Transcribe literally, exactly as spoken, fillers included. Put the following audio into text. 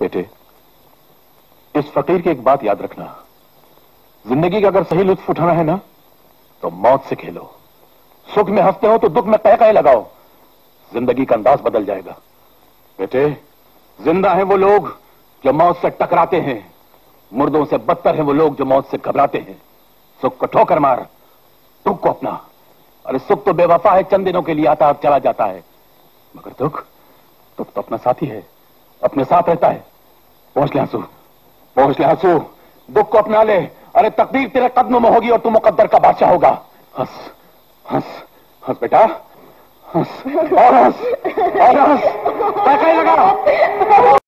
बेटे, इस फकीर की एक बात याद रखना, जिंदगी का अगर सही लुत्फ उठाना है ना तो मौत से खेलो। सुख में हंसते हो तो दुख में कह कह लगाओ, जिंदगी का अंदाज बदल जाएगा। बेटे, जिंदा हैं वो लोग जो मौत से टकराते हैं, मुर्दों से बदतर हैं वो लोग जो मौत से घबराते हैं। सुख को ठोकर मार, दुख को अपना। अरे सुख तो बेवफा है, चंद दिनों के लिए आता और चला जाता है, मगर दुख दुख तो अपना साथी है, अपने साथ रहता है। पहुंच ले आंसू, पहुंच ले आंसू, दुख को अपना ले। अरे तकदीर तेरे कदमों में होगी और तू मुकद्दर का बादशाह होगा। हंस हंस हंस बेटा, हंस और हंस और हंस, कहीं लगा।